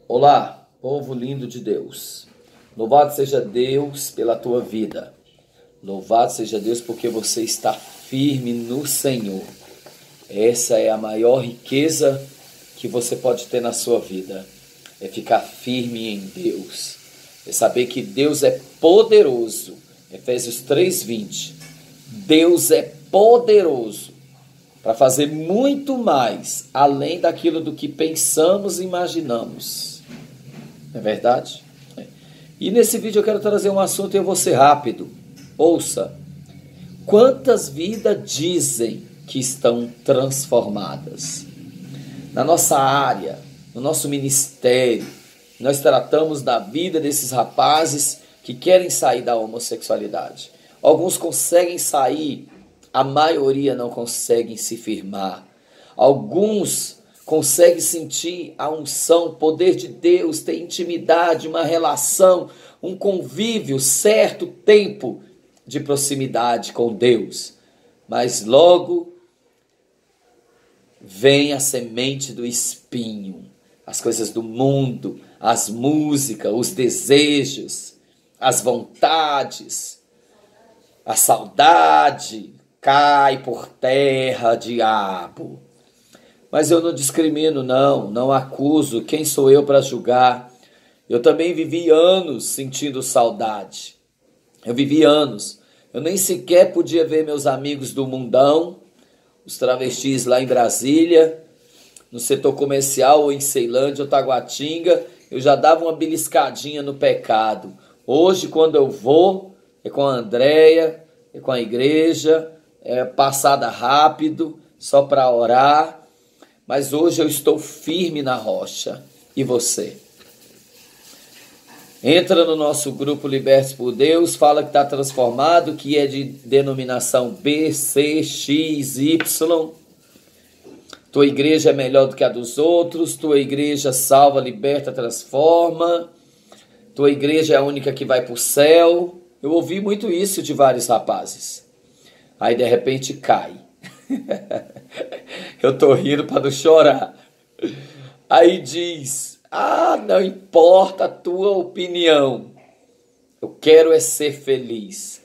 Olá, povo lindo de Deus. Louvado seja Deus pela tua vida. Louvado seja Deus porque você está firme no Senhor. Essa é a maior riqueza que você pode ter na sua vida. É ficar firme em Deus. É saber que Deus é poderoso. Efésios 3:20. Deus é poderoso para fazer muito mais além daquilo do que pensamos e imaginamos. Não é verdade? E nesse vídeo eu quero trazer um assunto e eu vou ser rápido. Ouça. Quantas vidas dizem que estão transformadas? Na nossa área, no nosso ministério, nós tratamos da vida desses rapazes que querem sair da homossexualidade. Alguns conseguem sair, a maioria não conseguem se firmar. Alguns conseguem sentir a unção, o poder de Deus, ter intimidade, uma relação, um convívio, certo tempo de proximidade com Deus. Mas logo vem a semente do espinho, as coisas do mundo, as músicas, os desejos, as vontades, a saudade, cai por terra, diabo. Mas eu não discrimino, não acuso. Quem sou eu para julgar? Eu também vivi anos sentindo saudade. Eu vivi anos. Eu nem sequer podia ver meus amigos do mundão, os travestis lá em Brasília, no setor comercial ou em Ceilândia ou Taguatinga. Eu já dava uma beliscadinha no pecado. Hoje, quando eu vou, é com a Andréia, é com a igreja, é passada rápido, só para orar. Mas hoje eu estou firme na rocha. E você? Entra no nosso grupo Libertos por Deus, fala que está transformado, que é de denominação B, C, X, Y. Tua igreja é melhor do que a dos outros, tua igreja salva, liberta, transforma. Tua igreja é a única que vai para o céu. Eu ouvi muito isso de vários rapazes. Aí de repente cai. Eu tô rindo para não chorar. Aí diz: não importa a tua opinião, eu quero é ser feliz.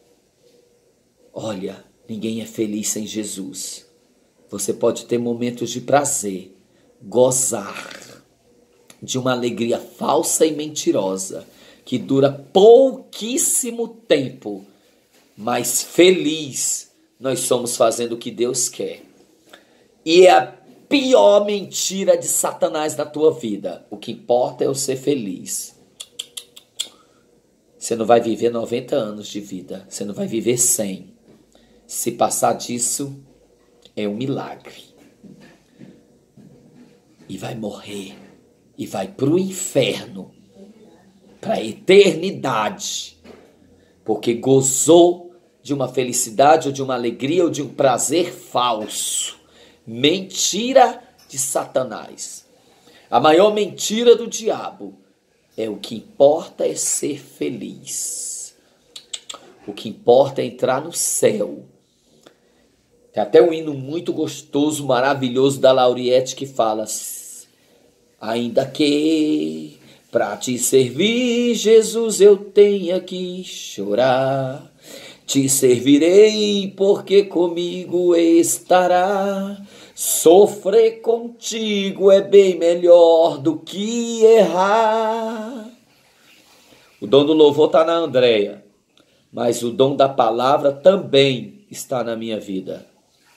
Olha, ninguém é feliz sem Jesus. Você pode ter momentos de prazer, gozar de uma alegria falsa e mentirosa, que dura pouquíssimo tempo, mas feliz nós somos fazendo o que Deus quer. E é a pior mentira de Satanás na tua vida. O que importa é eu ser feliz. Você não vai viver 90 anos de vida. Você não vai viver 100. Se passar disso, é um milagre. E vai morrer. E vai para o inferno. Para a eternidade. Porque gozou de uma felicidade ou de uma alegria ou de um prazer falso. Mentira de Satanás. A maior mentira do diabo é: o que importa é ser feliz. O que importa é entrar no céu. Tem até um hino muito gostoso, maravilhoso da Lauriette que fala: ainda que pra te servir, Jesus, eu tenha que chorar. Te servirei porque comigo estará. Sofrer contigo é bem melhor do que errar. O dom do louvor está na Andréia, mas o dom da palavra também está na minha vida.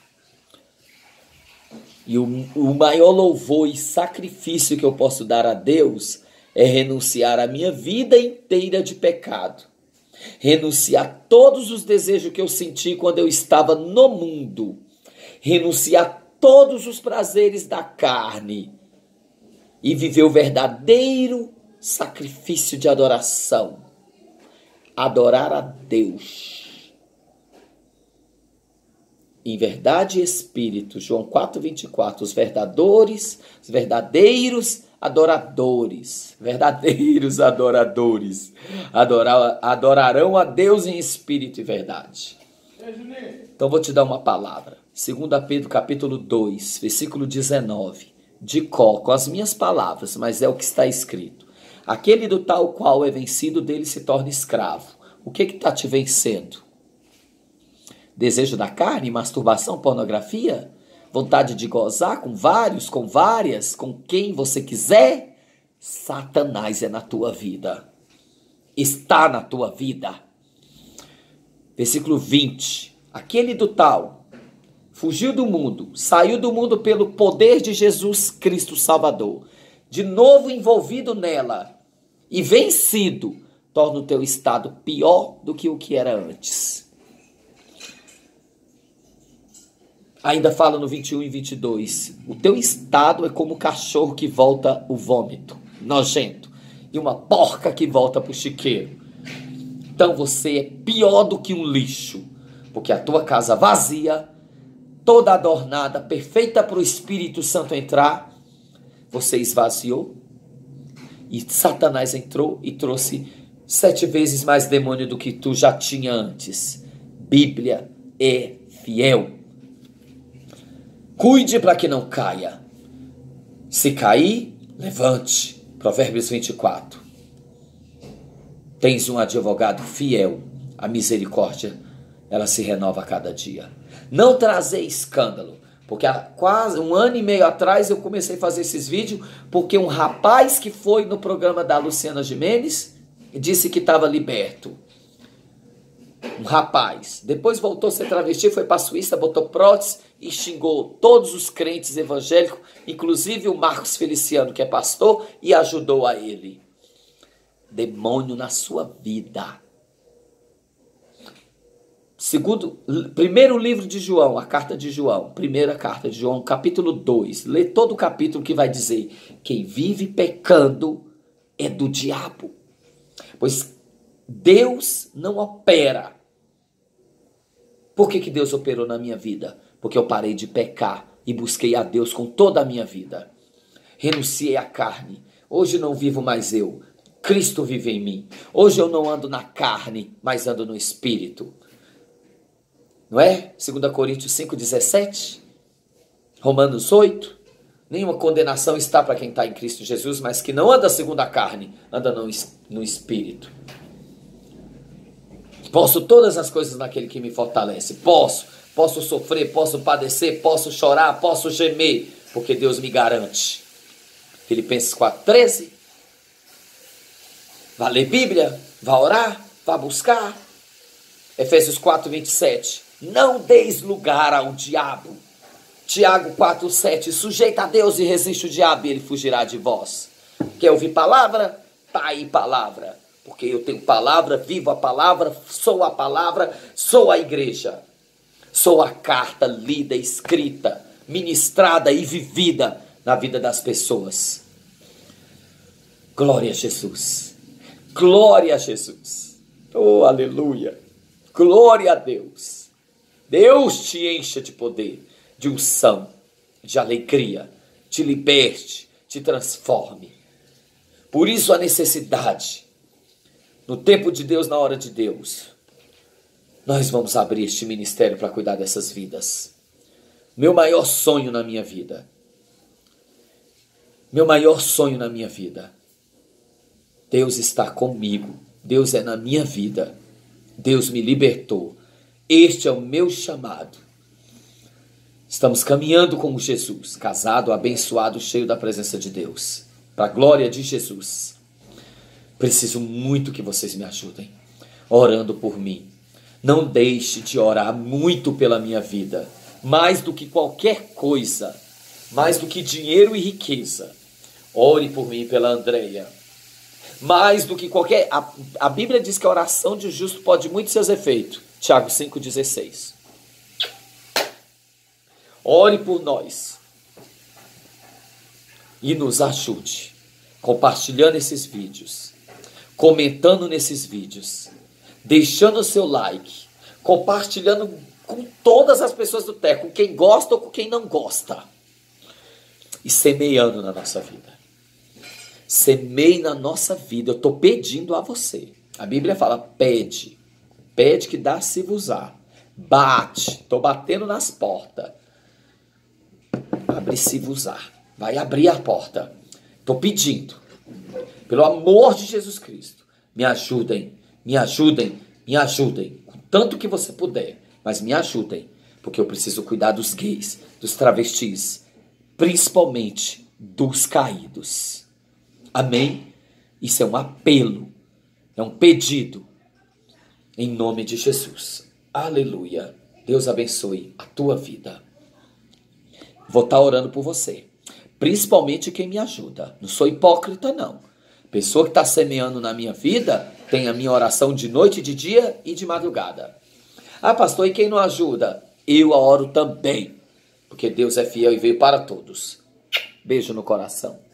E o maior louvor e sacrifício que eu posso dar a Deus é renunciar a minha vida inteira de pecado. Renunciar a todos os desejos que eu senti quando eu estava no mundo. Renunciar a todos os prazeres da carne. E viver o verdadeiro sacrifício de adoração. Adorar a Deus. Em verdade e espírito. João 4:24. Os verdadeiros adoradores, verdadeiros adoradores, adorarão a Deus em espírito e verdade. Então vou te dar uma palavra. 2 Pedro capítulo 2, versículo 19. de cor com as minhas palavras, mas é o que está escrito. Aquele do tal qual é vencido, dele se torna escravo. O que está te vencendo? Desejo da carne, masturbação, pornografia? Vontade de gozar com vários, com várias, com quem você quiser? Satanás é na tua vida. Está na tua vida. Versículo 20. Aquele do tal fugiu do mundo, saiu do mundo pelo poder de Jesus Cristo Salvador, de novo envolvido nela e vencido, torna o teu estado pior do que o que era antes. Ainda fala no 21 e 22, o teu estado é como o cachorro que volta o vômito, nojento, e uma porca que volta para o chiqueiro. Então você é pior do que um lixo, porque a tua casa vazia, toda adornada, perfeita para o Espírito Santo entrar, você esvaziou, e Satanás entrou e trouxe 7 vezes mais demônio do que tu já tinha antes. Bíblia é fiel. Cuide para que não caia. Se cair, levante. Provérbios 24. Tens um advogado fiel. A misericórdia, ela se renova a cada dia. Não trazer escândalo. Porque há quase 1 ano e meio atrás eu comecei a fazer esses vídeos porque um rapaz que foi no programa da Luciana Gimenez disse que estava liberto. Um rapaz. Depois voltou a ser travesti, foi para a Suíça, botou prótese e xingou todos os crentes evangélicos, inclusive o Marcos Feliciano, que é pastor, e ajudou a ele. Demônio na sua vida. Primeiro livro de João, a carta de João, primeira carta de João, capítulo 2. Lê todo o capítulo que vai dizer: quem vive pecando é do diabo. Pois Deus não opera. Por que Deus operou na minha vida? Porque eu parei de pecar e busquei a Deus com toda a minha vida. Renunciei à carne. Hoje não vivo mais eu. Cristo vive em mim. Hoje eu não ando na carne, mas ando no Espírito. Não é? 2 Coríntios 5,17. Romanos 8. Nenhuma condenação está para quem está em Cristo Jesus, mas que não anda segundo a carne, anda no Espírito. Posso todas as coisas naquele que me fortalece. Posso sofrer, posso padecer, posso chorar, posso gemer, porque Deus me garante. Filipenses 4,13. Vá ler Bíblia, vá orar, vá buscar. Efésios 4,27. Não deis lugar ao diabo. Tiago 4,7. Sujeita a Deus e resiste o diabo e ele fugirá de vós. Quer ouvir palavra? Tá aí palavra. Porque eu tenho palavra, vivo a palavra, sou a igreja. Sou a carta lida, escrita, ministrada e vivida na vida das pessoas. Glória a Jesus. Glória a Jesus. Oh, aleluia. Glória a Deus. Deus te encha de poder, de unção, de alegria, te liberte, te transforme. Por isso a necessidade, no tempo de Deus, na hora de Deus, nós vamos abrir este ministério para cuidar dessas vidas. Meu maior sonho na minha vida. Meu maior sonho na minha vida. Deus está comigo. Deus é na minha vida. Deus me libertou. Este é o meu chamado. Estamos caminhando com Jesus, casado, abençoado, cheio da presença de Deus. Para a glória de Jesus. Preciso muito que vocês me ajudem, orando por mim. Não deixe de orar muito pela minha vida. Mais do que qualquer coisa. Mais do que dinheiro e riqueza. Ore por mim e pela Andréia. Mais do que qualquer... A Bíblia diz que a oração de justo pode muito seus efeitos. Tiago 5,16. Ore por nós. E nos ajude. Compartilhando esses vídeos. Comentando nesses vídeos. Deixando o seu like. Compartilhando com todas as pessoas do Teco. Com quem gosta ou com quem não gosta. E semeando na nossa vida. Semeie na nossa vida. Eu estou pedindo a você. A Bíblia fala, pede. Pede que dá-se-vos-á. Bate. Estou batendo nas portas. Abre-se-vos-á. vai abrir a porta. Estou pedindo, pelo amor de Jesus Cristo, me ajudem, me ajudem, me ajudem, com tanto que você puder, mas me ajudem, porque eu preciso cuidar dos gays, dos travestis, principalmente dos caídos. Amém? Isso é um apelo, é um pedido, em nome de Jesus. Aleluia. Deus abençoe a tua vida. Vou estar orando por você, principalmente quem me ajuda. Não sou hipócrita, não. Pessoa que está semeando na minha vida, tem a minha oração de noite, de dia e de madrugada. Ah, pastor, e quem não ajuda? Eu oro também, porque Deus é fiel e veio para todos. Beijo no coração.